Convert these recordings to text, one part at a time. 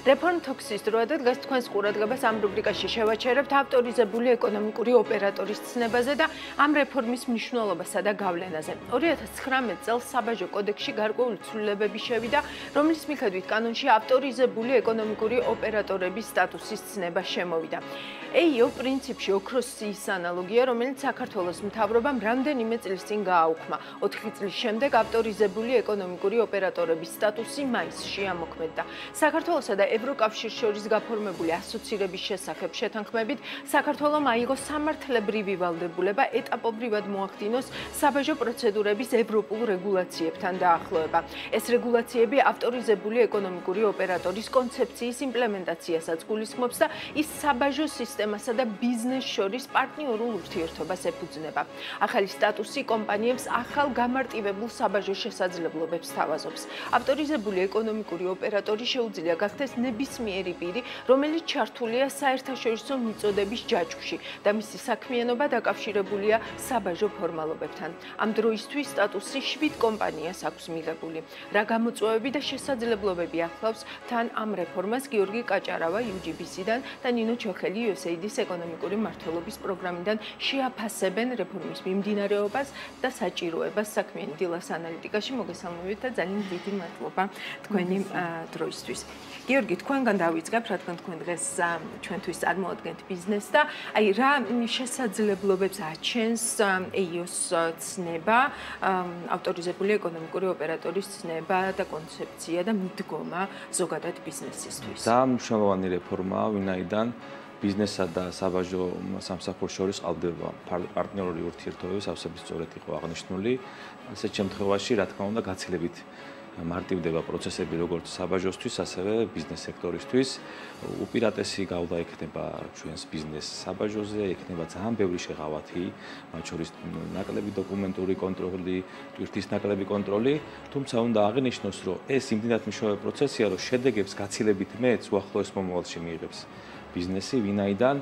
რეფორმ თოქსის დროა და დღეს თქვენს ყურადღებას ამ რუბრიკაში შევაჩერებთ ავტორიზებული ეკონომიკური ოპერატორის ცნებაზე და ამ რეფორმის მნიშვნელობასა და გავლენაზე. 2019 წელს საბაჟო კოდექსში გარკვეული ცვლილებები შევიდა, რომლის მიხედვით კანონში ავტორიზებული ეკონომიკური ოპერატორების სტატუსის ცნება შემოვიდა. EIO პრინციპში ოქროს სიის ანალოგია, რომელიც საქართველოს მთავრობამ რამდენიმე წლის წინ გააუქმა. 4 წლის შემდეგ ავტორიზებული ეკონომიკური ოპერატორების სტატუსი მაისში ამოქმედდა. საქართველოსა და ევროკავშირს შორის გაფორმებული ასოცირების შესახებ შეთანხმებით, საქართველომ აიღო სამართლებრივი ვალდებულება ეტაპობრივად მოახდინოს საბაჟო პროცედურების ევროპულ რეგულაციებთან დაახლოება. ეს რეგულაციები ავტორიზებული ეკონომიკური ოპერატორის კონცეფციის იმპლემენტაციასაც გულისხმობს და ის საბაჟო სისტემასა და ბიზნეს შორის პარტნიორულ ურთიერთობას ეფუძნება. ახალი სტატუსი კომპანიებს ახალ გამარტივებულ საბაჟო შესაძლებლობებს თავაზობს. ავტორიზებული ეკონომიკური ოპერატორი შეუძლია გახდეს ნებისმიერი პირი, რომელიც ჩართულია საერთაშორისო მიწოდების ჯაჭვში და მისი საქმიანობა დაკავშირებულია საბაჟო ფორმალობებთან. ამ დროისთვის სტატუსი 7 კომპანიას აქვს მიღებული. რა გამოწვევები და შესაძლებლობები ახლავს თან ამ რეფორმას გიორგი კაჭარავა UGBC-დან და ნინო ჩოხელი USAID-ის ეკონომიკური მმართველობის პროგრამიდან შეაფასებენ რეფორმის მიმდინარეობას და საჭიროებას საქმიანი დილას ანალიტიკაში. მოგესალმებით და ძალიან დიდი მადლობა თქვენი დროისთვის. გიორგი, თქვენგან დავიწყებ, რადგან თქვენ დღეს ჩვენთვის წარმოადგენთ ბიზნესს და აი რა შესაძლებლობებს აჩენს EIO-ს ცნება, ავტორიზებული ეკონომიკური ოპერატორის ცნება და კონცეფცია და მიდგომა ზოგადად ბიზნესისთვის. ძალიან მნიშვნელოვანი რეფორმაა, ვინაიდან ბიზნესსა და საბაჟო სამსახურს შორის ყალბდება პარტნიორული ურთიერთობები, სავსებით სწორედ იყო აღნიშნული. ასეთ შემთხვევაში, რა თქმა უნდა, გაცილებით მარტივდება პროცესები როგორც საბაჟოსთვის, ასევე ბიზნეს სექტორისთვის. უპირატესი გავლა ექნება ჩვენს ბიზნეს საბაჟოზე, ექნება ძალიან ბევრი შეღავათი, მათ შორის ნაკლები დოკუმენტური კონტროლი, ტვირთის ნაკლები კონტროლი, თუმცა უნდა აღინიშნოს, რომ ეს იმდენად მნიშვნელოვანი პროცესია, რომ შედეგებს გაცილებით მეც უახლოეს მომავალში მიიღებს ბიზნესი, ვინაიდან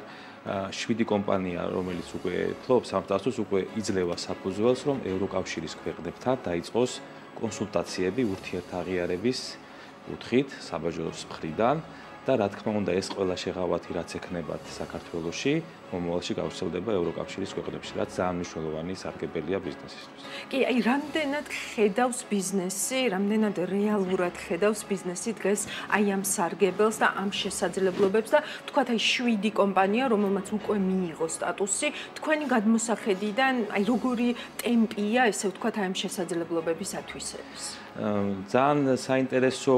7 კომპანია, რომელიც უკვე ფლობს ამ სტატუსს, უკვე იძლევა საფუძველს, რომ ევროკავშირის ქვეყნებთან დაიწყოს კონსულტაციები ურთიერთაღიარების კუთხით საბაჟოს მხრიდან და რა თქმა უნდა ეს ყველა შეღავათი რაც ექნებათ საქართველოში მომავალში გავრცელდება ევროკავშირის ქვეყნებში, რაც ძალიან მნიშვნელოვანი სარგებელია ბიზნესისთვის. კი, აი რამდენად ხედავს ბიზნესი, რამდენად რეალურად ხედავს ბიზნესი დღეს აი ამ სარგებელს და ამ შესაძლებლობებს და თქვათ აი 7 კომპანია, რომელმაც უკვე მიიღო სტატუსი, თქვენი გადმოსახედიდან აი როგორი ტემპია, ესე ვთქვათ, აი ამ შესაძლებლობების ათვისების. ძალიან საინტერესო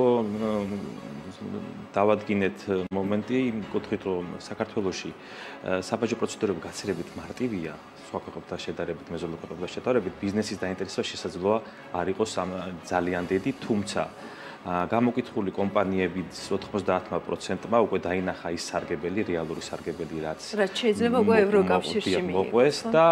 დავადგინეთ მომენტი იმ კუთხით, რომ საქართველოში საბაჟო პროცედურები გაცილებით მარტივია, სხვა ქვეყნებთან შედარებით, მეზობელ ქვეყნებთან შედარებით, ბიზნესის დაინტერესება შესაძლოა არ იყოს ძალიან დიდი, თუმცა გამოკითხული კომპანიების 90%-მა უკვე დაინახა ის სარგებელი, რეალური სარგებელი, რაც შეიძლება უკვე ევროკავშირში მოყვეს და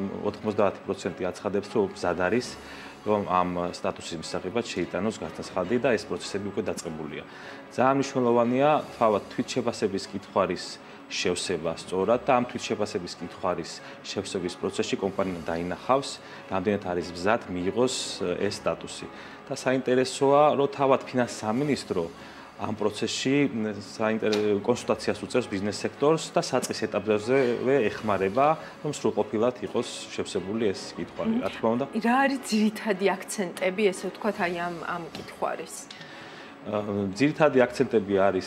90% აცხადებს, რომ მზად არის რომ ამ სტატუსის მისაღებად შეიტანოს განცხადი და ეს პროცესები უკვე დაწყებულია. ძალიან მნიშვნელოვანია თავად თვითშეფასების კითხვარის შევსება სწორად და ამ თვითშეფასების კითხვარის შევსების პროცესში კომპანია დაინახავს, რამდენად არის მზად მიიღოს ეს სტატუსი. და საინტერესოა, რომ თავად ფინანსის სამინისტრო ამ პროცესში კონსულტაციას უწევს ბიზნეს სექტორს და საწყის ეტაპზევე ეხმარება, რომ სრულყოფილად იყოს შევსებული ეს კითხვარი. რა თქმა უნდა, რა არის ძირითადი აქცენტები, ესე ვთქვათ, აი ამ კითხვარის? ძირითადი აქცენტები არის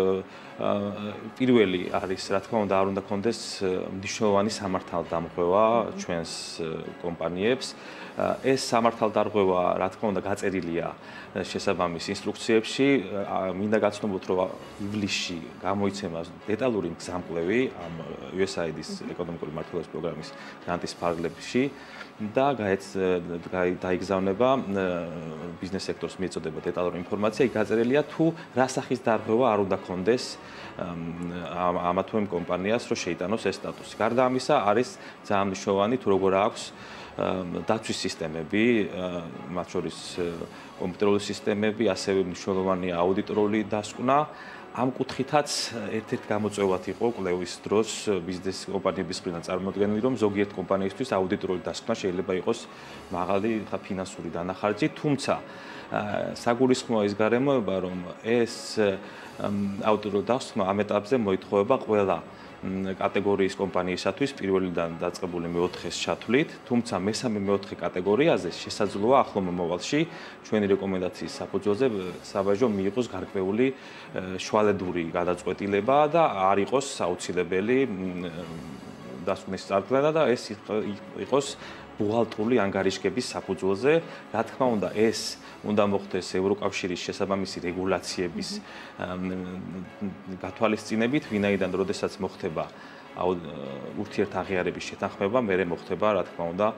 პირველი არის, რა თქმა უნდა, არ უნდა კონდეს მნიშვნელოვანი სამართალდამღვევა ჩვენს კომპანიებს. ეს სამართალდამღვევა, რა თქმა უნდა, გაწერილია შესაბამის ინსტრუქციებში. მინდა გაცნობოთ, რომ ივლისში გამოიცემა დეტალური მგზავრები ამ USAID-ის ეკონომიკური მმართველობის პროგრამის გრანტის ფარგლებში და დაიგზავნება ბიზნეს სექტორს მიეწოდება დეტალური ინფორმაცია. იქ გაწერილია თუ რა სახის დარღვევა არ უნდა კონდეს ამა თუ იმ კომპანიას, რომ შეიტანოს ეს სტატუსი. გარდა ამისა, არის ძალიან მნიშვნელოვანი თუ როგორ აქვს დაცვის სისტემები, მათ შორის კომპიუტერული სისტემები, ასევე მნიშვნელოვანია აუდიტორული დასკვნა. ამ კუთხითაც ერთ-ერთი გამოწვევად იყო კვლევის დროს ბიზნეს კომპანიების მხრიდან წარმოდგენილი, რომ ზოგიერთ კომპანიისთვის აუდიტორული დასკვნა შეიძლება იყოს მაღალი ფინანსური დანახარჯი, თუმცა საგულისხმოა ის გარემოება, რომ ეს აუდიტორული დასკვნა ამ ეტაპზე მოითხოვება ყველა კატეგორიის კომპანიისათვის პირველიდან დაწყებული მეოთხეს ჩათვლით, თუმცა მესამე-მეოთხე კატეგორიაზე შესაძლოა ახლო მომავალში ჩვენი რეკომენდაციის საფუძველზე საბაჟო მიიღოს გარკვეული შვალედური გადაწყვეტილება და არ იყოს აუცილებელი დასკვნის წარდგენა და ეს იყოს ბუღალტრული ანგარიშგების საფუძველზე. Რა თქმა უნდა, ეს უნდა მოხდეს ევროკავშირის შესაბამისი რეგულაციების გათვალისწინებით, ვინაიდან როდესაც მოხდება ურთიერთაღიარების შეთანხმება, მერე მოხდება, რა თქმა უნდა,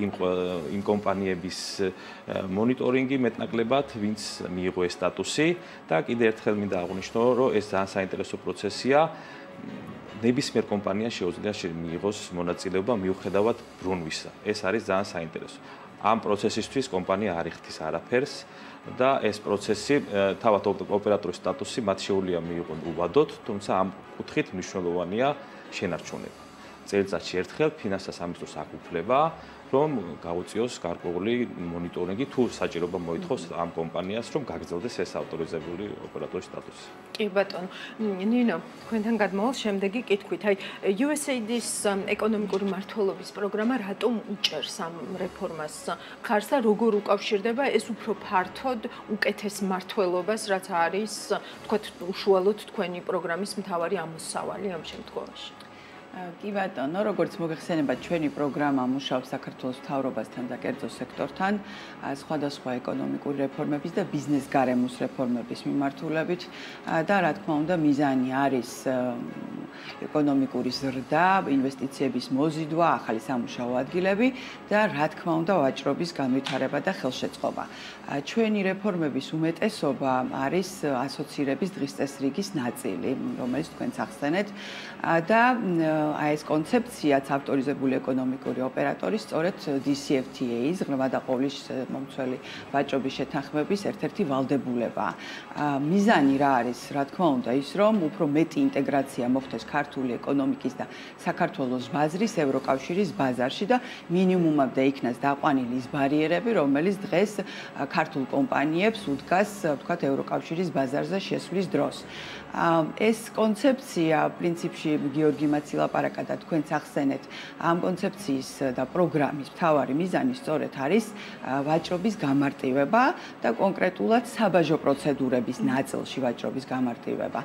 იმ კომპანიების მონიტორინგი მეტნაკლებად, ვინც მიიღო ეს სტატუსი და კიდევ ერთხელ მინდა აღვნიშნო, რომ ეს ძალიან საინტერესო პროცესია. ნებისმიერ კომპანია შეუძლია მიიღოს მონაწილეობა მიუხედავად ბრუნვისა. ეს არის ძალიან საინტერესო. ამ პროცესისთვის კომპანია არ იხდის არაფერს და ეს პროცესი თავად ოპერატორის სტატუსი მათ შეუძლია მიიღონ უბადოდ, თუმცა ამ კუთხით მნიშვნელოვანია შენარჩუნება. წელიწადში ერთხელ ფინანსთა სამინისტროს აკუთვნება, რომ გაუწიოს გარკვეული მონიტორინგი თუ საჭიროება მოითხოვს ამ კომპანიას, რომ გაგრძელდეს ეს ავტორიზებული ოპერატორის სტატუსი. კი ბატონო, ნინო, თქვენთან გადმოვალ შემდეგი კითხვით. აი, USAID-ის ეკონომიკური მმართველობის პროგრამა რატომ უჭერს ამ რეფორმას ხარს და როგორ უკავშირდება ეს უფრო ფართოდ უკეთეს მმართველობას, რაც არის, თქვათ, უშუალოდ თქვენი პროგრამის მთავარი ამოსავალი ამ შემთხვევაში? კი ბატონო, როგორც მოგეხსენებათ, ჩვენი პროგრამა მუშაობს საქართველოს მთავრობასთან და კერძო სექტორთან, სხვადასხვა ეკონომიკური რეფორმების და ბიზნეს გარემოს რეფორმების მიმართულებით და რა თქმა უნდა, მიზანი არის ეკონომიკური ზრდა, ინვესტიციების მოზიდვა, ახალი სამუშაო ადგილები და რა თქმა უნდა, ვაჭრობის განვითარება და ხელშეწყობა. ჩვენი რეფორმების უმეტესობა არის ასოცირების დღის წესრიგის ნაწილი, რომელიც თქვენც ახსენეთ და ეს კონცეფციაც ავტორიზებული ეკონომიკური ოპერატორის სწორედ DCFTA-ის ღრმა და ყოვლის მომცველი ვაჭრობის შეთანხმების ერთ-ერთი ვალდებულებაა. მიზანი რა არის? რა თქმა უნდა, ის რომ უფრო მეტი ინტეგრაცია მოხდეს ქართული ეკონომიკის და საქართველოს ბაზრის ევროკავშირის ბაზარში და მინიმუმამდე იქნას დაყვანილი ის ბარიერები, რომელიც დღეს ქართულ კომპანიებს უდგას, ვთქვათ, ევროკავშირის ბაზარზე შესვლის დროს. ეს კონცეფცია პრინციპში გიორგი მაცილაპარაკა და თქვენც ახსენეთ, ამ კონცეფციის და პროგრამის მთავარი მიზანი სწორედ არის ვაჭრობის გამარტივება და კონკრეტულად საბაჟო პროცედურების ნაწილში ვაჭრობის გამარტივება.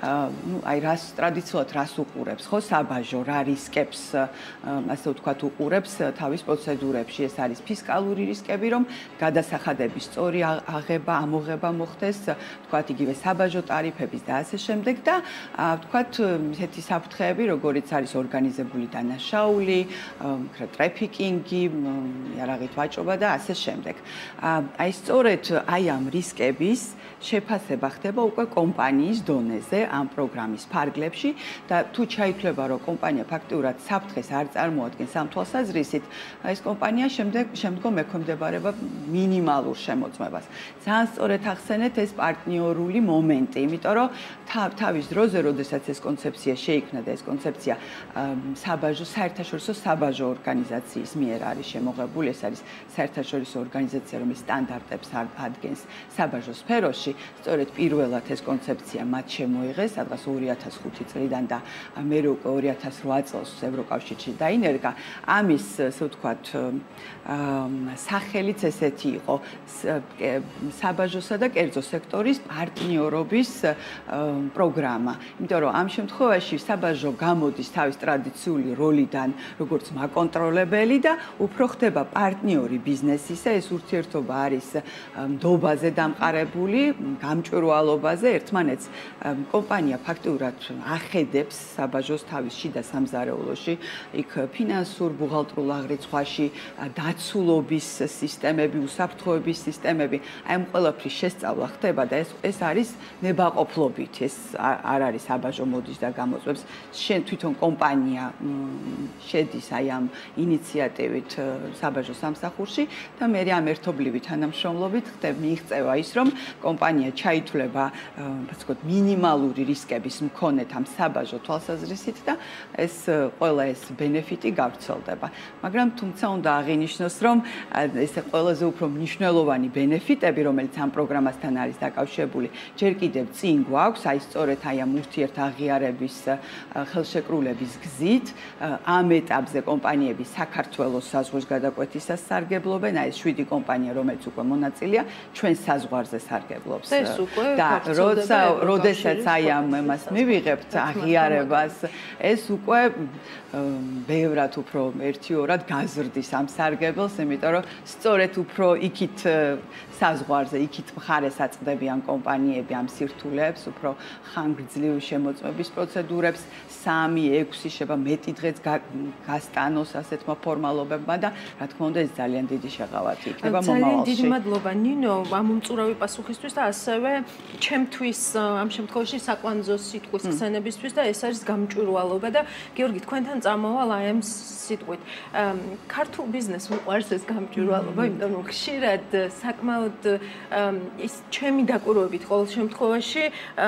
აი რას ტრადიციულად რას უყურებს, ხო, საბაჟო რა რისკებს, ასე ვთქვათ, უყურებს თავის პროცედურებში. ეს არის ფისკალური რისკები, რომ გადასახადების სწორი აღება, ამოღება მოხდეს, ვთქვათ, იგივე საბაჟო ტარიფების და ასე შემდეგ და ვთქვათ, ისეთი საფრთხეები, როგორიც არის ორგანიზებული დანაშაული, ტრაფიკინგი, იარაღით ვაჭრობა და ასე შემდეგ. აი სწორედ აი ამ რისკების შეფასება ხდება უკვე კომპანიის დონეზე ამ პროგრამის ფარგლებში და თუ ჩაითვლება, რომ კომპანია ფაქტიურად საფრთხეს არ წარმოადგენს ამ თვალსაზრისით, ეს კომპანია შემდგომ ექვემდებარება მინიმალურ შემოწმებას. ძალიან სწორედ ახსენეთ ეს პარტნიორული მომენტი, იმიტომ რომ თავის დროზე, როდესაც ეს კონცეფცია შეიქმნა და ეს კონცეფცია საერთაშორისო საბაჟო ორგანიზაციის მიერ არის შემოღებული, ეს არის საერთაშორისო ორგანიზაცია, რომელიც სტანდარტებს ადგენს საბაჟო სფეროში, სწორედ პირველად ეს კონცეფცია მათ შემოიღეს, სადღაც 2005 წლიდან და მე უკვე 2008 წელს ევროკავშირში დაინერგა. ამის, ასე ვთქვათ, სახელიც ესეთი იყო საბაჟოსა და კერძო სექტორის პარტნიორობის პროგრამა. იმიტომ რომ ამ შემთხვევაში საბაჟო გამოდის თავის ტრადიციული როლიდან, როგორც მაკონტროლებელი და უფრო ხდება პარტნიორი ბიზნესისა, ეს ურთიერთობა არის ნდობაზე დამყარებული, გამჭვირვალობაზე, ერთმანეთს კომპანია ფაქტიურად ახედებს ძლებს საბაჟოს თავის შიდა სამზარეულოში, იქ ფინანსურ, ბუღალტრულ აღრიცხვაში, დაცულობის სისტემები, უსაფრთხოების სისტემები, აი ამ ყველაფრის შესწავლა ხდება და ეს არის ნებაყოფლობით, ეს არ არის საბაჟო მოდის და გამოწვევს. შენ თვითონ კომპანია შედის აი ამ ინიციატივით საბაჟო სამსახურში და მე ამ ერთობლივი თანამშრომლობით მიიღწევა ის, რომ კომპანია ჩაითვლება, ასე ვთქვათ, მინიმალური რისკების მქონე ამ საბაჟო თვალსაზრისით და ეს ყველა ეს ბენეფიტი გავრცელდება. მაგრამ თუმცა უნდა აღინიშნოს, რომ ეს ყველაზე უფრო მნიშვნელოვანი ბენეფიტები, რომელიც ამ პროგრამასთან არის დაკავშირებული, ჯერ კიდევ წინ გვაქვს, აი სწორედ აი ამ ურთიერთაღიარების ხელშეკრულების გზით, ამ ეტაპზე კომპანიები საქართველოს საზღვრის გადაკვეთისას სარგებლობენ, აი ეს 7 კომპანია, რომელიც უკვე მონაწილეა, ჩვენ საზღვარზე სარგებლობს. და როდესაც აი ამას მივიღებთ აღიარებას, ეს უკვე ბევრად უფრო ერთიორად გაზრდის ამ სარგებელს, იმიტომ რომ სწორედ უფრო იქით საზღვარზე, იქით მხარეს აწყდებიან კომპანიები ამ სირთულეებს, უფრო ხანგრძლივი შემოწმების პროცედურებს, 3-6 შეება მეტი დღეც გასტანოს ასეთმა ფორმალობებმა და რა თქმა უნდა ეს ძალიან დიდი შეღავათი იქნება მომავალში. ძალიან დიდი მადლობა ნინო ამ უმწურავი პასუხისთვის და ასევე ჩემთვის ამ შემთხვევაში საკვანძო სიტყვის ხსენებისთვის და ეს არის გამჭვირვალობა და გიორგი თქვენთან წამოვალ აი ამ სიტყვით. ქართულ ბიზნესს უყვარს ეს გამჭვირვალობა, იმიტომ რომ ხშირად საკმაოდ ის ჩემი დაკვირვებით ყოველ შემთხვევაში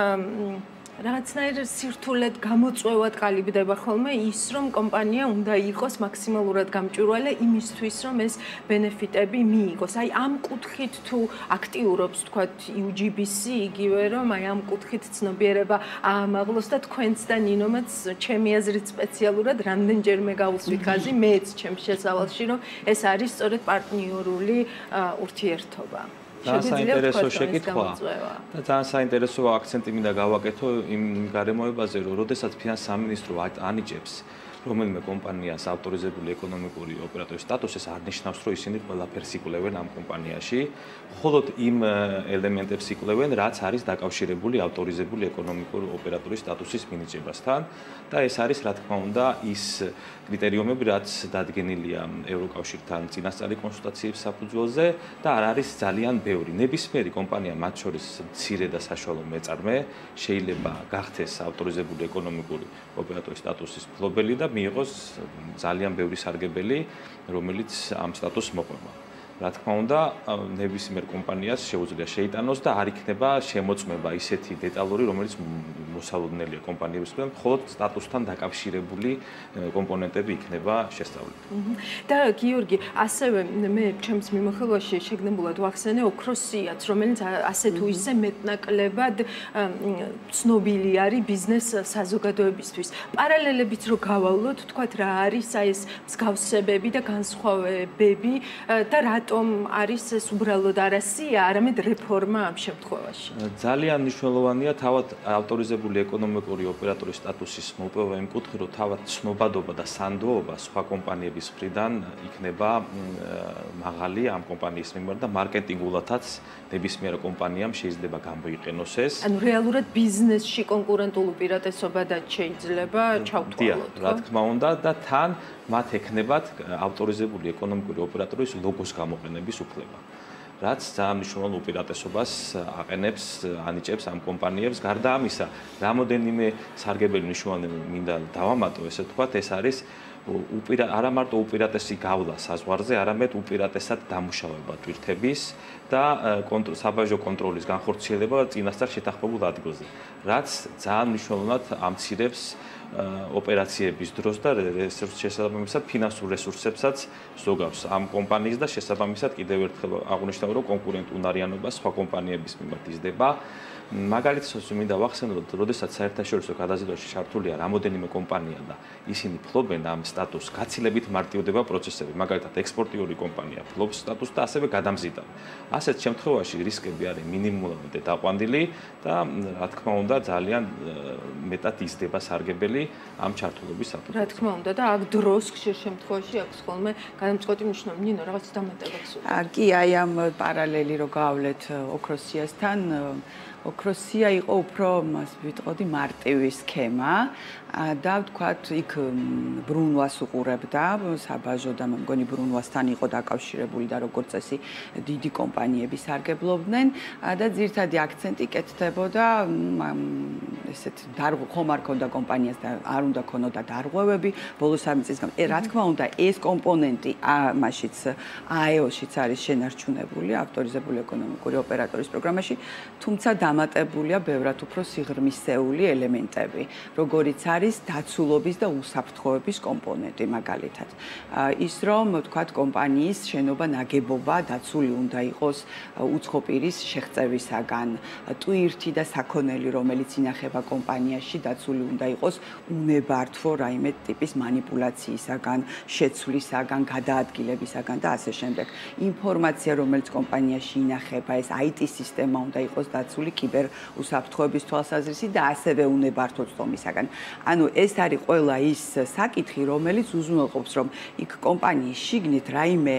რაღაცნაირ სირთულედ გამოწვევად ყალიბდება ხოლმე ის, რომ კომპანია უნდა იყოს მაქსიმალურად გამჭვირვალე იმისთვის, რომ ეს ბენეფიტები მიიღოს. აი ამ კუთხით თუ აქტიურობს, თქვათ, UGBC, იგივე რომ აი ამ კუთხით ცნობიერება აამაღლოს და თქვენც და ნინომაც ჩემი აზრით სპეციალურად რამდენჯერმე გავუსვით ხაზი, მეც ჩემს შესავალში, რომ ეს არის სწორედ პარტნიორული ურთიერთობა. საინტერესო შეკითხვა და ძალიან საინტერესო აქცენტი მინდა გავაკეთო იმ გარემოებაზე, რომ როდესაც ფინანსის სამინისტრო ანიჭებს რომელიმე კომპანიას ავტორიზებული ეკონომიკური ოპერატორის სტატუსს, ეს არ ნიშნავს, რომ ისინი ყველაფერს იკვლევენ ამ კომპანიაში, მხოლოდ იმ ელემენტებს იკვლევენ, რაც არის დაკავშირებული ავტორიზებული ეკონომიკური ოპერატორის სტატუსის მინიჭებასთან და ეს არის, რა თქმა უნდა, ის კრიტერიუმები, რაც დადგენილია ევროკავშირთან წინასწარი კონსულტაციების საფუძველზე და არ არის ძალიან ბევრი. ნებისმიერი კომპანია, მათ შორის მცირე და საშუალო მეწარმე, შეიძლება გახდეს ავტორიზებული ეკონომიკური ოპერატორის სტატუსის მფლობელი და მიიღოს ძალიან ბევრი სარგებელი, რომელიც ამ სტატუსს მოყვება. რა თქმა უნდა, ნებისმიერ კომპანიას შეუძლია შეიტანოს და არ იქნება შემოწმება ისეთი დეტალური, რომელიც მოსალოდნელია კომპანიებისგან, მხოლოდ სტატუსთან დაკავშირებული კომპონენტები იქნება შესწავლილი. და გიორგი, ასევე მე ჩემს მიმოხილვაში შეგნებულად ვახსენე ოქროსიაც, რომელიც ასე თუ ისე მეტნაკლებად ცნობილი არის ბიზნეს საზოგადოებისთვის. პარალელებიც რო გავავლოთ, თქვათ რა არის აი ეს მსგავსებები და განსხვავებები და რატომ არის ეს უბრალოდ არასია, არამედ რეფორმა ამ შემთხვევაში? ძალიან მნიშვნელოვანია თავად ავტორიზებული ეკონომიკური ოპერატორის სტატუსის მოპოვება იმ კუთხით, რომ თავად ცნობადობა და სანდოობა სხვა კომპანიების მხრიდან იქნება მაღალი ამ კომპანიის მიმართ და მარკეტინგულათაც ნებისმიერ კომპანიამ შეიძლება გამოიყენოს ეს. ანუ რეალურად ბიზნესში კონკურენტულ უპირატესობადაც შეიძლება ჩავთვალოთ, რა თქმა უნდა და თან მათ ექნებათ ავტორიზებული ეკონომიკური ოპერატორის ლოგოს გამოყენების უფლება. რაც ძალიან მნიშვნელოვან უპირატესობას აყენებს, ანიჭებს ამ კომპანიებს. გარდა ამისა, რამოდენიმე სარგებელი მნიშვნელოვანი მინდა დავამატო, ესე ვთქვათ, ეს არის არა მარტო უპირატესი გავლა საზღვარზე, არამედ უპირატესად დამუშავება ტვირთების და საბაჟო კონტროლის განხორციელება წინასწარ შეთანხმებულ ადგილზე, რაც ძალიან მნიშვნელოვნად ამცირებს ოპერაციების დროს და შესაბამისად ფინანსურ რესურსებსაც ზოგავს ამ კომპანიის და შესაბამისად კიდევ ერთხელ აღვნიშნავ, რომ კონკურენტუნარიანობა სხვა კომპანიების მიმართ იზრდება. მაგალითად, მინდა ვახსენოთ, როდესაც საერთაშორისო გადაზიდვაში ჩართულია რამოდენიმე კომპანია და ისინი ფლობენ ამ სტატუსს, გაცილებით მარტივდება პროცესები. მაგალითად, ექსპორტიული კომპანია ფლობს სტატუსს და ასევე გადამზიდავ. ასეთ შემთხვევაში რისკები არის მინიმუმამდე დაყვანილი და რა თქმა უნდა, ძალიან მეტად იზრდება სარგებელი ამ ჩართულობის საფუძველზე. რა თქმა უნდა და აქ დროს ხშირ შემთხვევაში აქვს ხოლმე გადამწყვეტი მნიშვნელობა. ნინო, რაღაც დამატებაც. კი, აი ამ პარალელი რო გავავლეთ ოქროსიასთან, ოქროსია იყო უფრო მას ვიტყოდი მარტივი სქემა და ვთქვათ იქ ბრუნვას უყურებდა საბაჟო და მე მგონი ბრუნვასთან იყო დაკავშირებული და როგორც წესი დიდი კომპანიები სარგებლობდნენ და ძირითადი აქცენტი კეთდებოდა ესეთ ხომ არ ქონდა კომპანიას და არ უნდა ქონოდა დარღვევები ბოლო 3 წლის გამო რა თქმა უნდა ეს კომპონენტი მაშიც AEO-შიც არის შენარჩუნებული ავტორიზებული ეკონომიკური ოპერატორის პროგრამაში თუმცა დამატებულია ბევრად უფრო სიღრმისეული ელემენტები როგორიც არის დაცულობის და უსაფრთხოების კომპონენტი მაგალითად ის რომ ვთქვათ კომპანიის შენობა ნაგებობა დაცული უნდა იყოს უცხოპირის შეღწევისაგან ტვირთი და საქონელი რომელიც ინახება კომპანიაში დაცული უნდა იყოს უნებართვო რაიმე ტიპის манипуляციისაგან, შეცვლისაგან, გადაადგილებისაგან და ასე შემდეგ. ინფორმაცია, რომელიც კომპანიაში ინახება, ეს IT სისტემა უნდა იყოს დაცული კიბერ უსაფრთხოების თვალსაზრისით და ასევე უნებართვო წვდომისაგან. ანუ ეს არის ყველა ის საკითხი, რომელიც უზრუნველყოფს, რომ იქ კომპანიის შიგნით რაიმე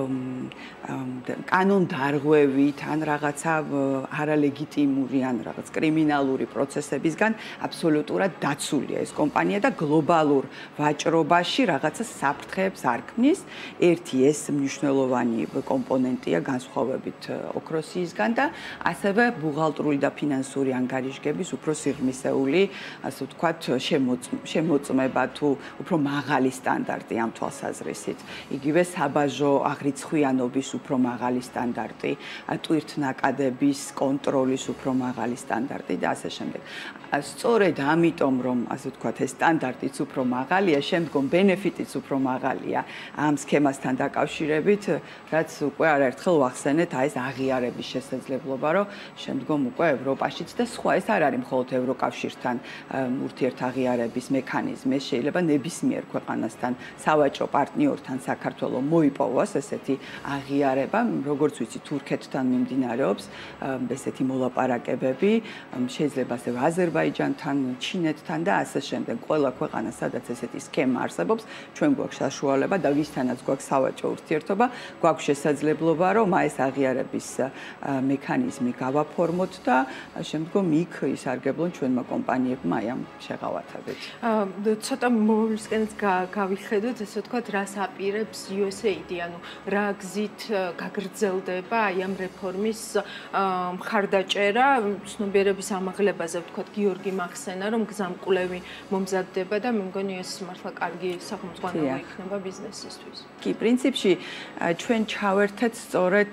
კანონდარღვევით ან რაღაცა არალეგიტიმური ან რაღაც კრიმინალური პროცესებისგან აბსოლუტურად დაცულია ეს კომპანია და გლობალურ ვაჭრობაში რაღაცა საფრთხეებს არ ქმნის. ერთი ეს მნიშვნელოვანი კომპონენტია განსხვავებით ოქროსიისგან და ასევე ბუღალტრული და ფინანსური ანგარიშგების უფრო სიღრმისეული, ასე ვთქვათ, შემოწმება თუ უფრო მაღალი სტანდარტი ამ თვალსაზრისით. იგივე საბაჟო აღრიცხვიანობის უფრო მაღალი სტანდარტი, ტვირთნაკადების კონტროლის უფრო მაღალი სტანდარტი და ასე შემდეგ. სწორედ ამიტომ რომ ასე ვთქვათ ეს სტანდარტიც უფრო მაღალია, შემდგომ ბენეფიტიც უფრო მაღალია ამ სქემასთან დაკავშირებით, რაც უკვე არაერთხელ ვახსენეთ, ეს აღიარების შესაძლებლობა, რომ შემდგომ უკვე ევროპაშიც და სხვა ეს არ არის მხოლოდ ევროკავშირთან ურთიერთაღიარების მექანიზმი, შეიძლება ნებისმიერ ქვეყანასთან სავაჭრო პარტნიორთან საქართველოს მოიპოვოს ესეთი აღიარება, როგორც ვიცი თურქეთთან მიმდინარეობს ესეთი მოლაპარაკებები, შეიძლება ასე აზერბაიჯანთან, ჩინეთთან და ასე შემდეგ. ყველა ქვეყანა, სადაც ესეთი სქემა არსებობს, ჩვენ გვაქვს საშუალება და ვისთანაც გვაქვს სავაჭრო ურთიერთობა, გვაქვს შესაძლებლობა, რომ ეს აღიარების მექანიზმი გავაფორმოთ და შემდგომ იქ ისარგებლონ ჩვენმა კომპანიებმა ამ შეღავათებით. ცოტა მოვლისკენაც გავიხედოთ, ესე ვთქვათ, რას აპირებს USAID, ანუ რა გზით გაგრძელდება აი ამ რეფორმის მხარდაჭერა, ცნობიერების ამაღლებაზე ვთქვათ, გიორგი მახსენა, რომ გზამკვლევი მომზადდება და მე მგონი ეს მართლა კარგი სახელმძღვანელო იქნება ბიზნესისთვის. კი, პრინციპში ჩვენ ჩავერთეთ სწორედ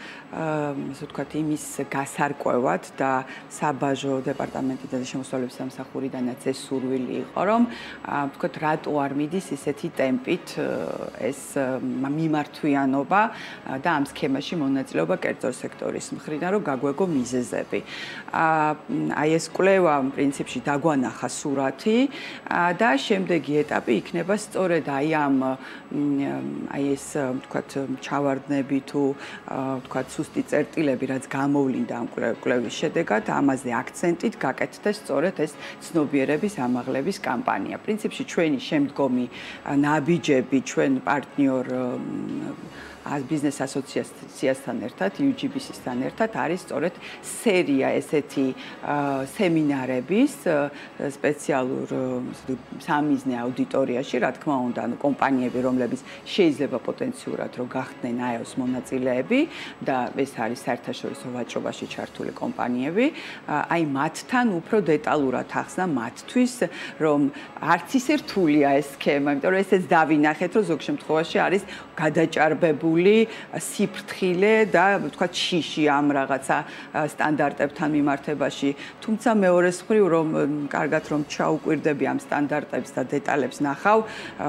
ასე ვთქვათ, იმის გასარკვევად და საბაჟო დეპარტამენტიდან და შემოსავლების სამსახურიდანაც ეს სურვილი იყო, რომ ვთქვათ, რატო არ მიდის ისეთი ტემპით ეს მიმართვიანობა და ამ სქემაში მონაწილეობა კერძო სექტორის მხრიდან, რომ გაგვეგო მიზეზები. აი ეს კვლევა პრინციპში დაგვანახა სურათი და შემდეგი ეტაპი იქნება სწორედ აი ამ აი ეს ვთქვათ, ჩავარდნები თუ ვთქვათ, სუსტი წერტილები, რაც გამოვლინდა ამ კვლევის შედეგად, ამაზე აქცენტით გაკეთდეს სწორედ ეს ცნობიერების ამაღლების კამპანია. პრინციპში ჩვენი შემდგომი ნაბიჯები, ჩვენ პარტნიორ ბიზნეს ასოციაციასთან ერთად, UGBC-სთან ერთად არის სწორედ სერია ესეთი სემინარების სპეციალურ სამიზნე აუდიტორიაში, რა თქმა უნდა, ანუ კომპანიები, რომლებიც შეიძლება პოტენციურად რომ გახდნენ AEO-s მონაწილეები და ეს არის საერთაშორისო ვაჭრობაში ჩართული კომპანიები, აი მათთან უფრო დეტალურად ახსნა მათთვის, რომ არც ისე რთულია ეს სქემა, იმიტომ რომ ესეც დავინახეთ, რომ ზოგ შემთხვევაში არის გადაჭარბებული სიფრთხილე და ვთქვათ შიში ამ რაღაცა სტანდარტებთან მიმართებაში. თუმცა მეორეს მხრივ რომ კარგად რომ ჩაუკვირდები ამ სტანდარტებს და დეტალებს ნახავ,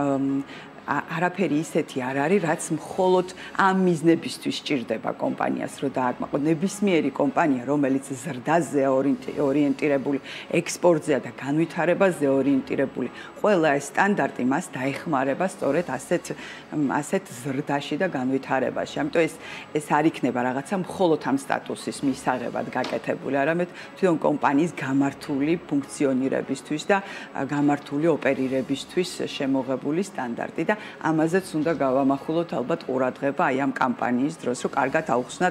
არაფერი ისეთი არ არის, რაც მხოლოდ ამ მიზნებისთვის სჭირდება კომპანიას, რომ დააკმაყოფილოს. ნებისმიერი კომპანია, რომელიც ზრდაზე ორიენტირებული, ექსპორტზეა და განვითარებაზე ორიენტირებული, ყველა ეს სტანდარტი მას დაეხმარება სწორედ ასეთ ზრდაში და განვითარებაში. ამიტომ ეს არ იქნება რაღაცა მხოლოდ ამ სტატუსის მისაღებად გაკეთებული, არამედ თვითონ კომპანიის გამართული ფუნქციონირებისთვის და გამართული ოპერირებისთვის შემოღებული სტანდარტი და ამაზეც უნდა გავამახვილოთ ალბათ ყურადღება აი ამ კამპანიის დროს, რომ კარგად აუხსნათ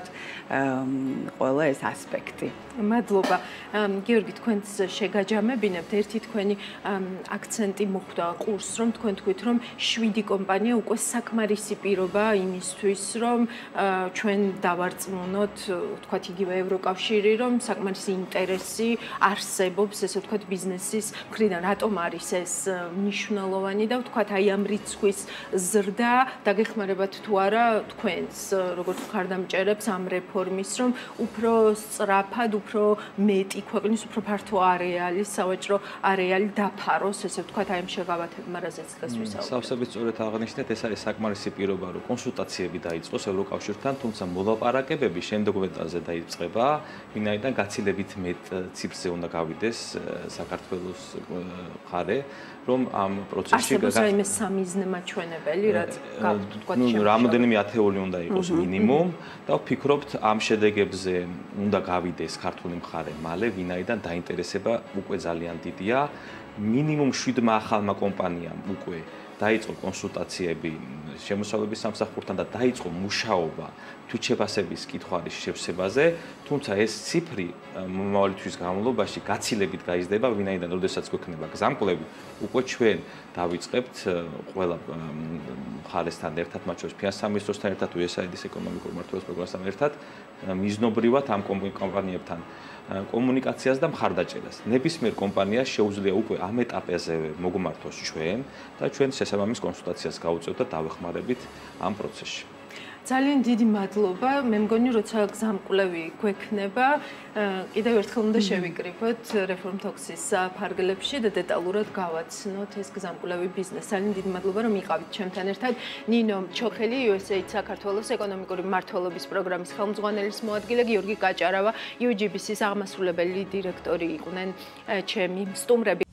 ყველა ეს ასპექტი. მადლობა. გიორგი, თქვენს შეგაჯამებინებთ. ერთი თქვენი აქცენტი მოხვდა ყურს, რომ თქვენ თქვით, რომ 7 კომპანია უკვე საკმარისი პირობა იმისთვის, რომ ჩვენ დავარწმუნოთ, თქვათ იგივე ევროკავშირი, რომ საკმარისი ინტერესი არსებობს, ესე ვთქვათ, ბიზნესის მხრიდან. რატომ არის ეს მნიშვნელოვანი და ვთქვათ, აი ამ რიცხვის ზრდა დაგეხმარებათ თუ არა თქვენს, როგორც მხარდამჭერებს ამ რეფორმის, რომ უფრო სწრაფად, უფრო მეტი ქვეყნის, უფრო ფართო არეალი, სავაჭრო არეალი დაფაროს, ესე ვთქვათ, აი ამ შეღავათებმა, რაზეც დღეს ვისაუბრეთ. სავსებით სწორედ აღნიშნეთ, ეს არის საკმარისი პირობა, რომ კონსულტაციები დაიწყოს ევროკავშირთან, თუმცა მოლაპარაკებები შემდეგ ეტაპზე დაიწყება, ვინაიდან გაცილებით მეტ ციფრზე უნდა გავიდეს საქართველოს მხარე, რომ ამ პროცესში არსებობს რაიმე სამიზნე მაჩვენებელი, რაც ვთქვათ, რამოდენიმე ათეული უნდა იყოს მინიმუმ და ვფიქრობთ, ამ შედეგებზე უნდა გავიდეს ქართული მხარე მალე, ვინაიდან დაინტერესება უკვე ძალიან დიდია. მინიმუმ 7 ახალმა კომპანიამ უკვე დაიწყო კონსულტაციები შემოსავლების სამსახურთან და დაიწყო მუშაობა თვითშეფასების კითხვარის შევსებაზე, თუმცა ეს ციფრი მომავალი თვის განმავლობაში გაცილებით გაიზრდება, ვინაიდან როდესაც გვექნება გზამკვლევი, უკვე ჩვენ დავიწყებთ ყველა მხარესთან ერთად, მათ შორის ფინანსთა სამინისტროსთან ერთად, USAID-ის ეკონომიკური მმართველობის პროგრამასთან ერთად, მიზნობრივად ამ კომპანიებთან კომუნიკაციას და მხარდაჭერას. ნებისმიერ კომპანიას შეუძლია უკვე ამ ეტაპზე მოგმართოს ჩვენ და ჩვენ შესაბამის კონსულტაციას გავუწევთ და დავეხმარებით ამ პროცესში. ძალიან დიდი მადლობა. მე მგონი, როცა გზამკვლევი გვექნება, კიდევ ერთხელ უნდა შევიკრიბოთ Reform Talks-ის ფარგლებში და დეტალურად გავაცნოთ ეს გზამკვლევი ბიზნესი. ძალიან დიდი მადლობა, რომ იყავით ჩემთან ერთად. ნინო ჩოხელი, USAID საქართველოს ეკონომიკური მმართველობის პროგრამის ხელმძღვანელის მოადგილე, გიორგი კაჭარავა, UGBC-ის აღმასრულებელი დირექტორი იყვნენ ჩემი სტუმრები.